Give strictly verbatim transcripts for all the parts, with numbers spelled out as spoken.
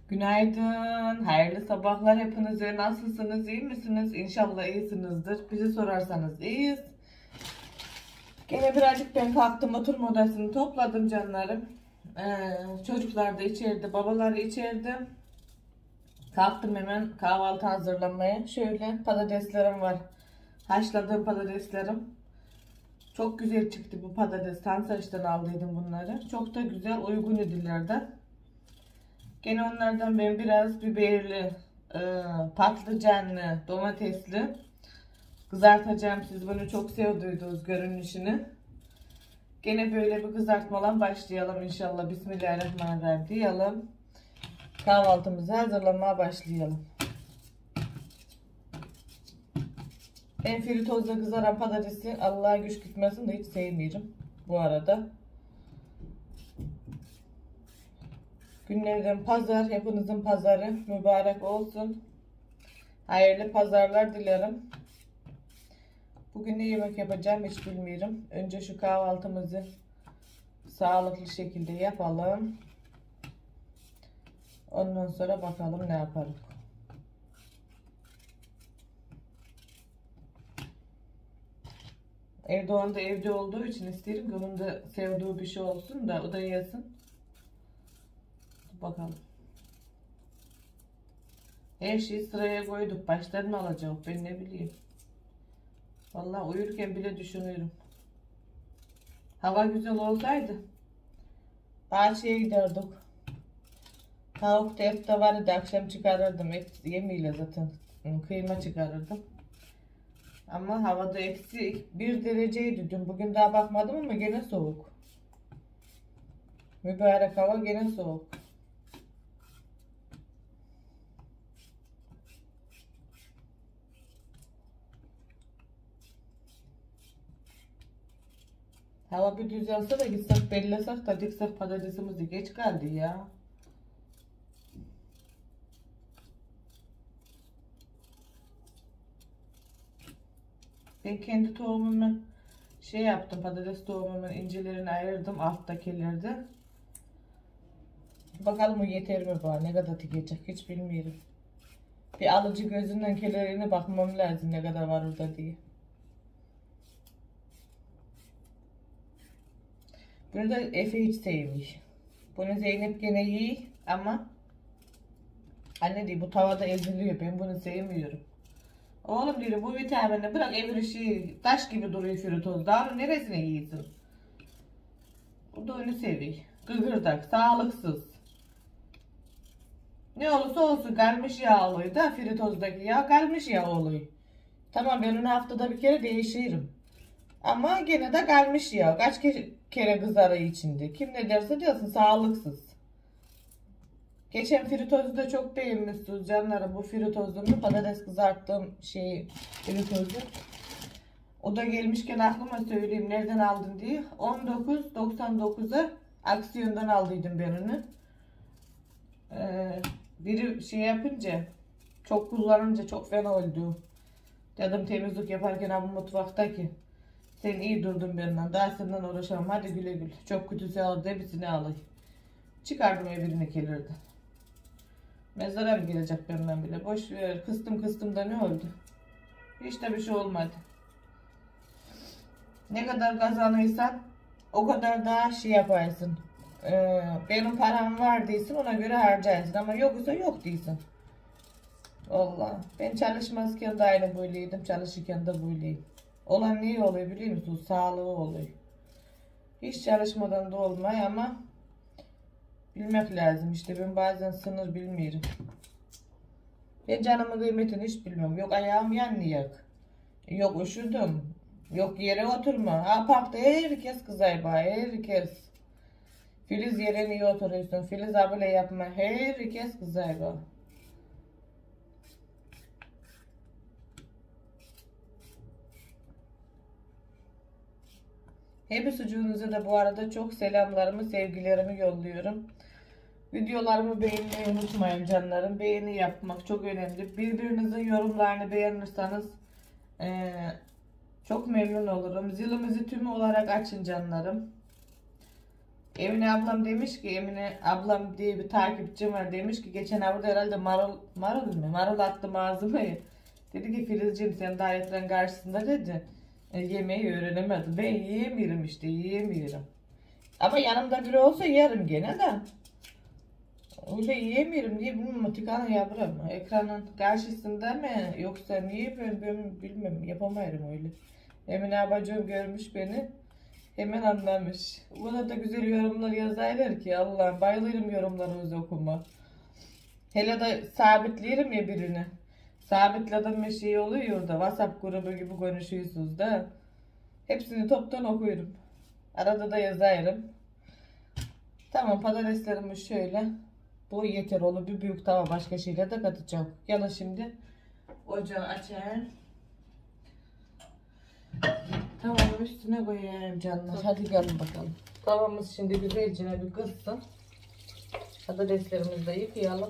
Günaydın, hayırlı sabahlar hepinize. Nasılsınız, iyi misiniz? İnşallah iyisinizdir. Bizi sorarsanız iyiyiz. Gene birazcık ben kalktım, oturma odasını topladım canlarım. Ee, çocuklar da içeride, babalar içeride. Kalktım hemen kahvaltı hazırlamaya. Şöyle patateslerim var. Haşladığım patateslerim. Çok güzel çıktı bu patates. Tansaç'tan aldıydım bunları. Çok da güzel, uygun ödüllerden. Gene onlardan ben biraz biberli, e, patlıcanlı, domatesli kızartacağım. Siz bunu çok sevdiydiniz görünüşünü. Gene böyle bir kızartmadan başlayalım inşallah. Bismillahirrahmanirrahim diyelim. Kahvaltımızı hazırlamaya başlayalım. Ben fritozda kızaran patatesi Allah'a güç gitmesin de hiç sevmiyorum bu arada. Günlerden pazar, hepinizin pazarı mübarek olsun. Hayırlı pazarlar dilerim. Bugün ne yemek yapacağım hiç bilmiyorum. Önce şu kahvaltımızı sağlıklı şekilde yapalım. Ondan sonra bakalım ne yaparız. Erdoğan da evde olduğu için isterim ki onun da sevdiği bir şey olsun da o da yesin. Bakalım. Her şeyi sıraya koyduk. Baştan mı alacağım ben ne bileyim. Vallahi uyurken bile düşünüyorum. Hava güzel olsaydı bahçeye giderdik. Tavuk da et de vardı, akşam çıkarırdım. Et yemiyle zaten kıyma çıkarırdım. Ama havada eksi bir dereceydi dün. Bugün daha bakmadım ama gene soğuk. Mübarek hava gene soğuk. Hava bir düzelse de gitsek bellesek de diksek patatesimizi geç geldi ya. Ben kendi tohumumu şey yaptım, patates tohumumun incelerini ayırdım alttakilerde. Bakalım o yeter mi bana, ne kadar dikecek hiç bilmiyorum. Bir alıcı gözünden kelerine bakmam lazım ne kadar var orada diye. Bunu da Efe hiç sevmiyor. Bunu Zeynep gene yiyor ama anne diyor bu tavada eziliyor, ben bunu sevmiyorum. Oğlum diyor bu vitamini bırak, evin işi taş gibi duruyor fritozda. Daha onun neresine yiyorsun? O da onu seviyor. Gıgırdak, sağlıksız. Ne olursa olsun kalmış yağ oluyor da fritozdaki yağ kalmış yağ oluyor. Tamam ben onu haftada bir kere değişirim. Ama gene de kalmış yağ. Kaç kere, kere kızarıyor içinde. Kim ne derse diyorsun sağlıksız. Geçen fritozu da çok beğenmişsiniz canlarım. Bu fritozunu patates kızarttığım şeyi fritozu. O da gelmişken aklıma söyleyeyim nereden aldın diye. on dokuz doksan dokuza aksiyondan aldıydım ben onu. Ee, biri şey yapınca çok kullanınca çok fena oldu. Dedim temizlik yaparken abi mutfaktaki. Sen iyi durdun benden. Daha senden uğraşamam. Hadi güle güle. Çok kötüsü aldı. Hepsini alayım. Çıkardım evine gelirdi. Mezara mı gelecek benden bile. Boş ver. Kıstım kıstım da ne oldu? Hiç de bir şey olmadı. Ne kadar kazanırsan o kadar daha şey yaparsın. Ee, benim param var değilsin, ona göre harcarsın. Ama yoksa yok değilsin. Vallahi ben çalışmazken de aynı böyleydim. Çalışırken de böyleyim. Olan niye oluyor biliyor musunuz? Sağlığı oluyor. Hiç çalışmadan da olmuyor ama bilmek lazım. İşte ben bazen sınır bilmiyorum. Ben canımın kıymetini hiç bilmiyorum. Yok ayağım yanıyor. Yok üşüdüm. Yok yere oturma. Ha parkta herkes kızay bana. Herkes. Filiz yere niye oturuyorsun? Filiz abile yapma. Herkes kızay bana. Hepinize de bu arada çok selamlarımı, sevgilerimi yolluyorum. Videolarımı beğenmeyi unutmayın canlarım. Beğeni yapmak çok önemli. Birbirinizin yorumlarını beğenirseniz ee, çok memnun olurum. Zilimizi tüm olarak açın canlarım. Emine ablam demiş ki, Emine ablam diye bir takipçim var, demiş ki geçen hafta herhalde marul marul mu? Marul attım ağzıma ya. Dedi ki Filizciğim sen daha ekran karşısında dedi. E, yemeği öğrenemedim. Ben yiyemiyorum işte, yiyemiyorum. Ama yanımda biri olsa yerim gene de. Öyle yiyemiyorum diye bilmiyorum, tıkanı yavrum. Ekranın karşısında mı yoksa niye ben, ben bilmem, yapamıyorum öyle. Emine abacığım görmüş beni. Hemen anlamış. Buna da güzel yorumlar yazarlar ki Allah'ım, bayılırım yorumlarınızı okuma. Hele de sabitlerim ya birini. Sabitledim bir şey oluyor da WhatsApp grubu gibi konuşuyorsunuz da. Hepsini toptan okuyorum. Arada da yazarım. Tamam, patateslerimi şöyle. Bu yeter olur, bir büyük tava başka şeyler de katacağım. Yana şimdi ocağı açayım. Tavamı üstüne koyayım canlar. Hadi gelin bakalım. Tavamız şimdi güzelce bir kızsın. Patateslerimizi de yıkayalım.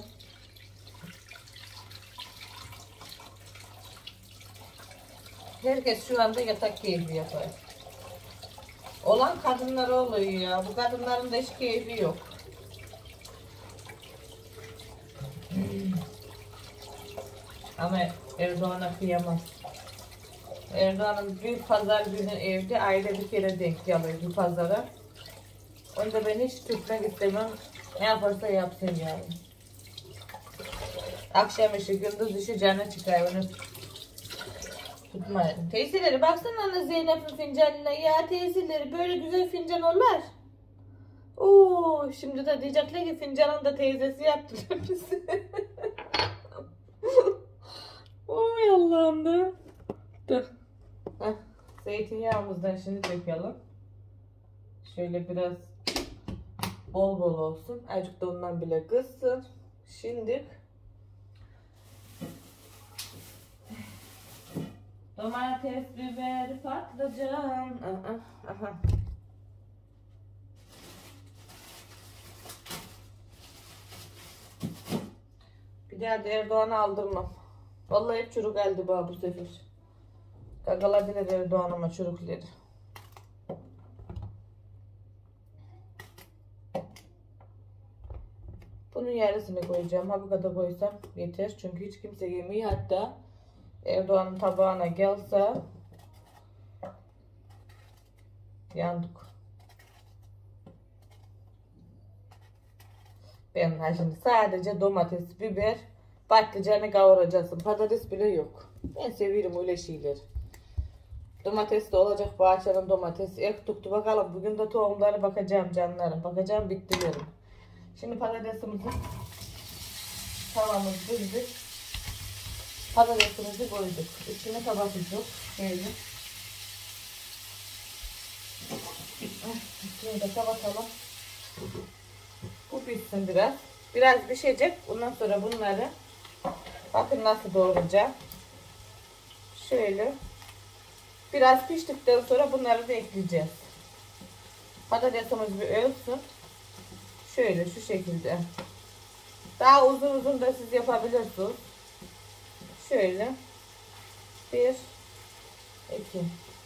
Herkes şu anda yatak keyfi yapar. Olan kadınlar oluyor ya. Bu kadınların da hiç keyfi yok. Ama Erdoğan'a kıyamaz. Erdoğan'ın bir pazar günü evde aile bir kere denk geliyor bir pazara. Onu da ben hiç tutmak istemem. Ne yaparsa yapsın yani. Akşam işi gündüz işi canı çıkar onu tutmayın. Teyzeleri baksana anne Zeynep'in fincanına ya, teyzeleri böyle güzel fincan olur. Oo, şimdi de diyecekler ki fincanın da teyzesi yaptılar bizi. Oy Allah'ım da. Dur. Heh, zeytinyağımızdan şimdi dökelim. Şöyle biraz bol bol olsun. Azıcık da ondan bile kızsın. Şimdi domates, biber, patlıcan. Aha, aha. Bir daha da Erdoğan'ı aldırmam. Vallahi hep çürük geldi bana bu sefer. Gagaladılar Erdoğan'ıma çürükleri. Bunun yarısını koyacağım. Ha bu kadar koysam yeter. Çünkü hiç kimse yemiyor. Hatta Erdoğan'ın tabağına gelse yandık. Ben şimdi sadece domates, biber, patlıcanı kavuracaksın. Patates bile yok. Ben seviyorum öyle şeyleri. Domates de olacak, bahçenin domatesi. Ek tuttu bakalım. Bugün de tohumları bakacağım canlarım. Bakacağım bittilerim. Şimdi patatesimizi tavamızı düzdük. Patatesimizi koyduk. Üstüne kapatacağız. Böyle. Üstüne de kapatalım. Bu pişsin biraz. Biraz pişecek. Ondan sonra bunları bakın nasıl doğrayacağım. Şöyle. Biraz piştikten sonra bunları da ekleyeceğiz. Patatesimiz bir ölsün. Şöyle şu şekilde. Daha uzun uzun da siz yapabilirsiniz. Şöyle. Bir. iki.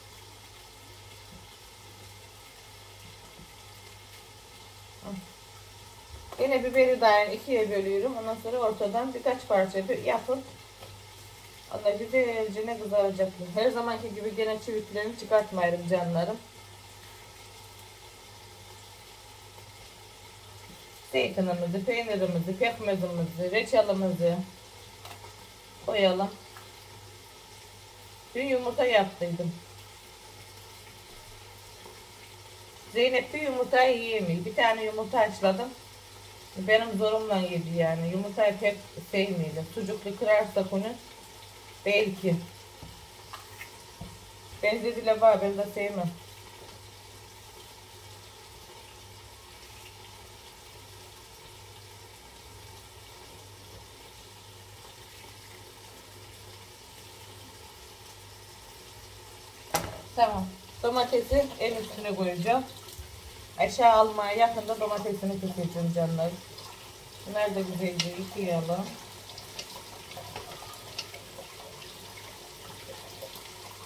Yine biberi daha ikiye bölüyorum. Ondan sonra ortadan birkaç parça bir yapıp onlar güzelce ne kızaracaklar. Her zamanki gibi gene çiviklerini çıkartmayalım canlarım. Zeytinimizi, peynirimizi, pekmezimizi, reçelimizi koyalım. Dün yumurta yaptıydım. Zeynep bir yumurta yiyemiyor. Bir tane yumurta açladım. Benim zorumla yedi yani. Yumurtayı pek sevmiyor. Sucuklu kırarsak onu belki. Benzediyle var, ben de sevmem. Tamam. Domatesi en üstüne koyacağım. Aşağı almaya yakında domatesini keseceğim canlar. Bunları da güzelce yıkayalım.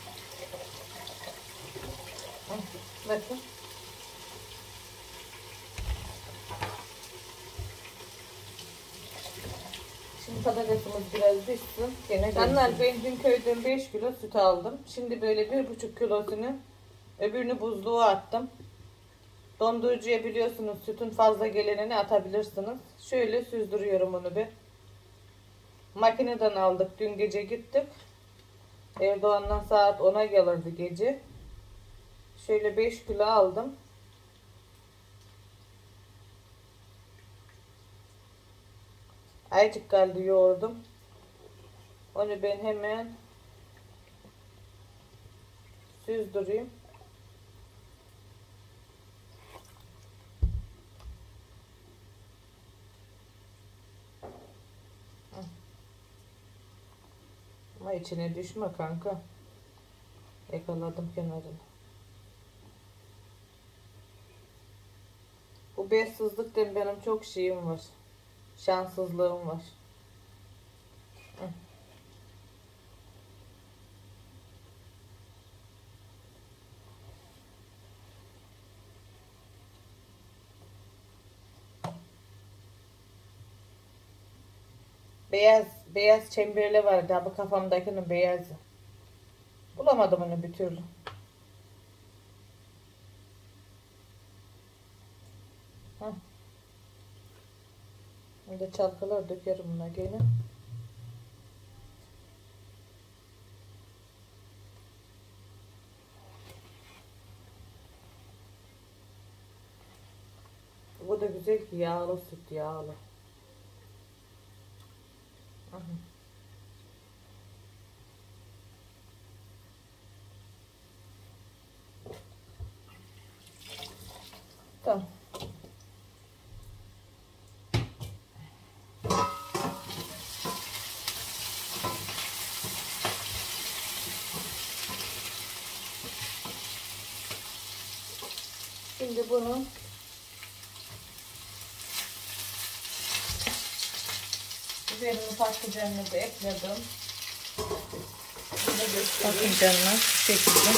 Bakın. Şimdi patatesimiz biraz pişsin. Gene canlar, ben dün köyden beş kilo süt aldım. Şimdi böyle bir buçuk kilosunu, öbürünü buzluğa attım. Dondurucuya biliyorsunuz sütün fazla gelenini atabilirsiniz. Şöyle süzdürüyorum onu bir. Makineden aldık. Dün gece gittik. Erdoğan'dan saat ona gelirdi gece. Şöyle beş kilo aldım. Aycık kaldı yoğurdum. Onu ben hemen süzdüreyim. Ama içine düşme kanka. Yakaladım kenarını. Bu bezsizlikten benim çok şeyim var. Şanssızlığım var. Hı. Beyaz beyaz çemberli vardı abi, kafamdakinin beyazı. Bulamadım onu bir türlü. Heh. Şimdi çalkalar dökerim buna gene. Bu da güzel ki, yağlı süt, yağlı. Aha. Tamam. Şimdi bunu biberini, patlıcanını da ekledim. Patlıcanını şu şekilde.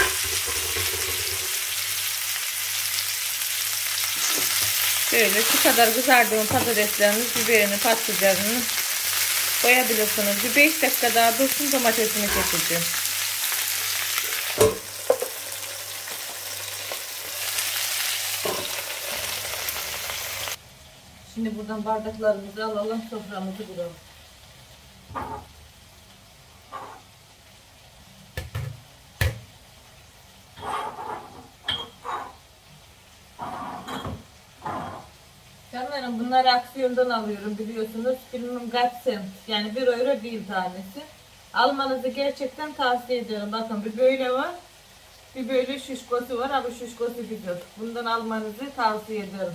Şöyle şu kadar kızardığım patatesleriniz, biberini, patlıcanını koyabilirsiniz. Bir beş dakika daha dursun, domatesini keseceğim. Şimdi buradan bardaklarımızı alalım, soframızı kuralım. Canlarım, bunları aksiyondan alıyorum biliyorsunuz. Bilmem kaç sent, yani bir euro değil tanesi. Almanızı gerçekten tavsiye ederim. Bakın, bir böyle var, bir böyle şişkosu var ama şişkosu güzel. Bundan almanızı tavsiye ederim.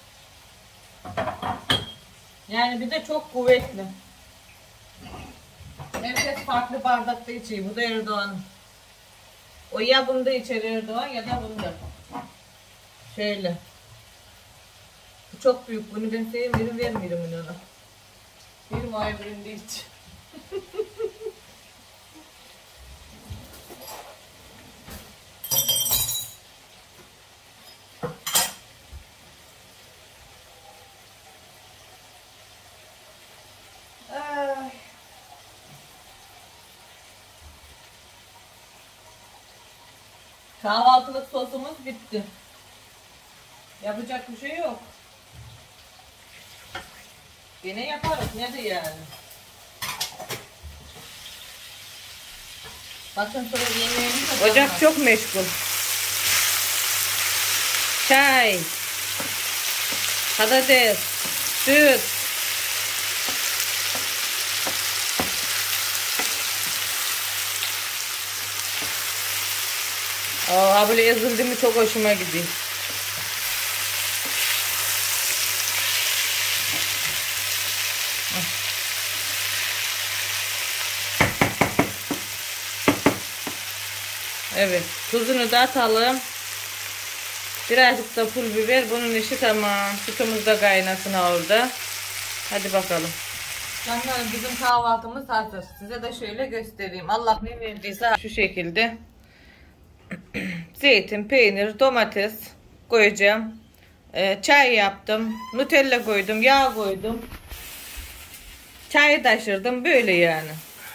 Yani bir de çok kuvvetli. Herkes farklı bardakta içiyor. Bu da Erdoğan. O ya bunda içer Erdoğan ya da bunda. Şöyle. Bu çok büyük. Bunu ben sevmiyorum, vermiyorum ona. Bir vay birinde iç. Kahvaltılık sosumuz bitti. Yapacak bir şey yok. Yine yaparız, ne de yani. Bakın sonra yemeğimiz. Ocak çok meşgul. Çay, patates, süt. Aa, böyle ezildi mi çok hoşuma gidiyor. Evet, tuzunu da atalım. Birazcık da pul biber. Bunun işi tamam. Sütümüz de kaynasın orada. Hadi bakalım. Canlarım, bizim kahvaltımız hazır. Size de şöyle göstereyim. Allah ne verdiyse şu şekilde. Zeytin, peynir, domates koyacağım. Ee, çay yaptım. Nutella koydum. Yağ koydum. Çayı taşırdım böyle yani.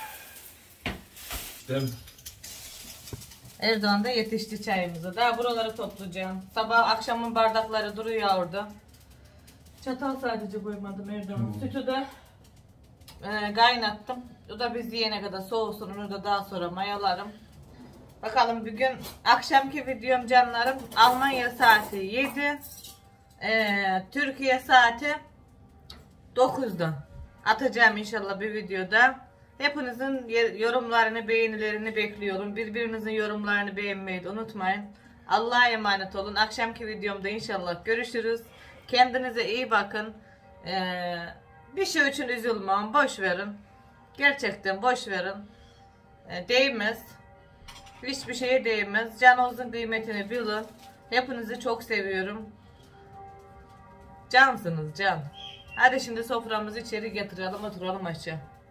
Dem. Erdoğan da yetişti çayımıza. Daha buraları toplayacağım. Sabah akşamın bardakları duruyor orada. Çatal sadece koymadım Erdoğan. Hmm. Sütü de e, kaynattım. O da biz yiyene kadar soğusun. Onu da daha sonra mayalarım. Bakalım bugün akşamki videom canlarım. Almanya saati yedi. E, Türkiye saati dokuzda. Atacağım inşallah bir videoda. Hepinizin yorumlarını, beğenilerini bekliyorum. Birbirinizin yorumlarını beğenmeyi de unutmayın. Allah'a emanet olun. Akşamki videomda inşallah görüşürüz. Kendinize iyi bakın. Ee, bir şey için üzülmem. Boş verin. Gerçekten boş verin. Ee, değmez. Hiçbir şeye değmez. Canınızın kıymetini bilin. Hepinizi çok seviyorum. Cansınız can. Hadi şimdi soframızı içeri getirelim, oturalım aşağı.